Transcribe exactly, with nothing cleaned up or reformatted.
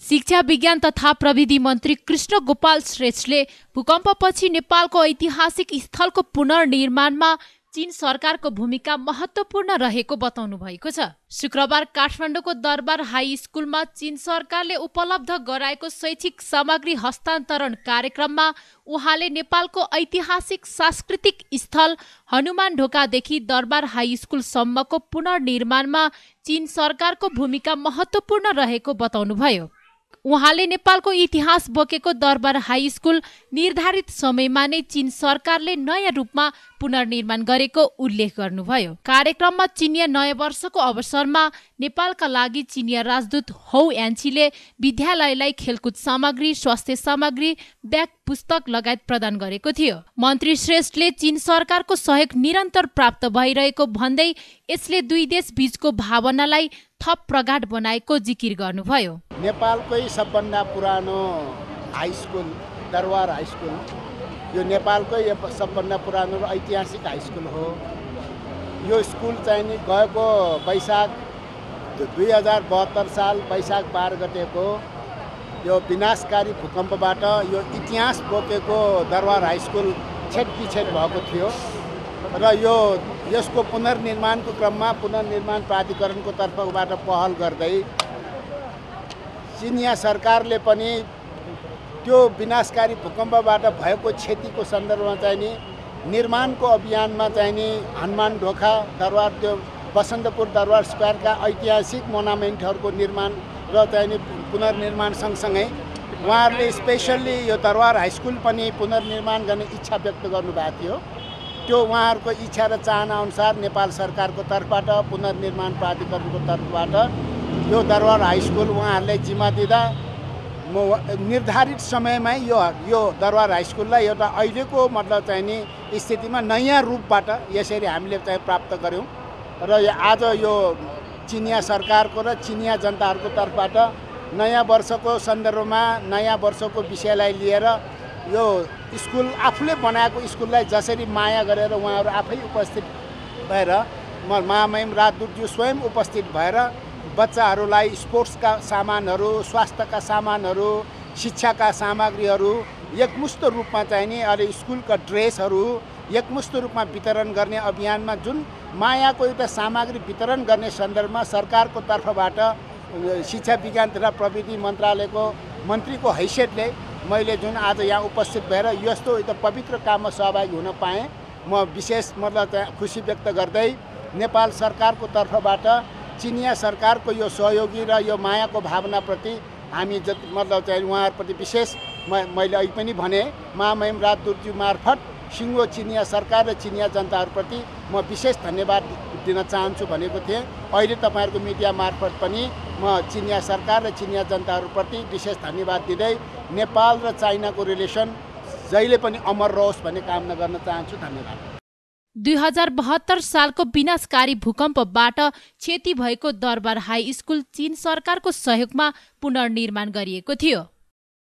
शिक्षा विज्ञान तथा प्रविधि मन्त्री कृष्ण गोपाल श्रेष्ठले भूकम्पपछि नेपालको ऐतिहासिक स्थलको पुनर्निर्माणमा चीन सरकारको भूमिका महत्त्वपूर्ण रहेको बताउनु भएको छ। शुक्रबार काठमाडौँको दरबार हाई स्कुलमा चीन सरकारले उपलब्ध गराएको शैक्षिक सामग्री हस्तान्तरण कार्यक्रममा उहाँले नेपालको ऐतिहासिक सांस्कृतिक स्थल हनुमान ढोकादेखि दरबार हाई स्कुलसम्मको पुनर्निर्माणमा चीन सरकारको भूमिका महत्त्वपूर्ण रहेको बताउनुभयो। उहाँले नेपालको इतिहास बोकेको दरबार हाई स्कुल निर्धारित समयमा नै चीन सरकारले नयाँ रूपमा पुनर्निर्माण गरेको उल्लेख गर्नुभयो। कार्यक्रममा चिनिया नयाँ वर्षको अवसरमा नेपालका लागि चिनिया राजदूत हौ यान्छीले विद्यालयलाई खेलकुद सामग्री, स्वास्थ्य सामग्री, ब्याग, पुस्तक लगायत प्रदान गरेको थियो। मन्त्री श्रेष्ठले चीन सरकारको सहयोग निरन्तर प्राप्त भइरहेको भन्दै यसले दुई देश बीचको भावनालाई थप प्रगाढ बनाएको जिकिर गर्नुभयो। नेपालकै सबभन्दा पुरानो high school Darbar high school यो नेपालकै सबभन्दा पुरानो र ऐतिहासिक हाई स्कुल हो। यो स्कुल चाहिँ नि गएको वैशाख दुई हजार बहत्तर साल वैशाख बाह्र गतेको यो विनाशकारी भूकम्पबाट यो इतिहास बोकेको दरबार हाई स्कुल छेटपिछेट भएको थियो र यो यसको पुनर्निर्माणको क्रममा पुनर्निर्माण प्राधिकरणको तर्फबाट पहल गर्दै चिनिया सरकारले पनि त्यो विनाशकारी भूकम्पबाट भएको क्षतिको सन्दर्भमा चाहिँ नि निर्माणको अभियानमा चाहिँ नि हनुमान ढोका दरबार त्यो बसन्तपुर दरबार स्क्वायरका ऐतिहासिक मोनामेन्टहरूको निर्माण र चाहिँ नि पुनर्निर्माण सँगसँगै उहाँहरूले स्पेसल्ली यो दरबार हाई स्कुल पनि पुनर्निर्माण गर्ने इच्छा व्यक्त गर्नुभएको थियो। त्यो उहाँहरूको इच्छा र चाहना अनुसार नेपाल सरकारको तर्फबाट पुनर्निर्माण प्राधिकरणको तर्फबाट यो दरबार हाई स्कुल उहाँहरूलाई जिम्मा दिँदा म निर्धारित समयमै यो यो दरबार हाई स्कुललाई एउटा अहिलेको मतलब चाहिँ नि स्थितिमा नयाँ रूपबाट यसरी हामीले चाहिँ प्राप्त गऱ्यौँ र आज यो चिनिया सरकारको र चिनिया जनताहरूको तर्फबाट नयाँ वर्षको सन्दर्भमा नयाँ वर्षको विषयलाई लिएर यो स्कुल आफूले बनाएको स्कुललाई जसरी माया गरेर उहाँहरू आफै उपस्थित भएर म महामहिम राजदूतज्यू स्वयं उपस्थित भएर बच्चाहरूलाई स्पोर्ट्सका सामानहरू, स्वास्थ्यका सामानहरू, शिक्षाका सामग्रीहरू एकमुष्ट रूपमा चाहिँ नि अहिले स्कुलका ड्रेसहरू एकमुष्ट रूपमा वितरण गर्ने अभियानमा जुन मायाको एउटा सामग्री वितरण गर्ने सन्दर्भमा सरकारको तर्फबाट शिक्षा विज्ञान तथा प्रविधि मन्त्रालयको मन्त्रीको हैसियतले मैले जुन आज यहाँ उपस्थित भएर यस्तो एउटा पवित्र काममा सहभागी हुन पाएँ म विशेष मतलब खुसी व्यक्त गर्दै नेपाल सरकारको तर्फबाट चिनिया सरकारको यो सहयोगी र यो मायाको भावनाप्रति हामी जति मतलब चाहिँ उहाँहरूप्रति विशेष म मैले अहिले पनि भने महामहिम राजदूतज्यू मार्फत सिङ्गो चिनिया सरकार र चिनिया जनताहरूप्रति म विशेष धन्यवाद दिन चाहन्छु भनेको थिएँ। अहिले तपाईँहरूको मिडिया मार्फत पनि म चिनिया सरकार र चिनिया जनताहरूप्रति विशेष धन्यवाद दिँदै नेपाल र चाइनाको रिलेसन जहिले पनि अमर रहोस् भन्ने कामना गर्न चाहन्छु। धन्यवाद। दुई हजार बहत्तर सालको विनाशकारी भूकम्पबाट क्षति भएको दरबार हाई स्कुल चीन सरकारको सहयोगमा पुनर्निर्माण गरिएको थियो।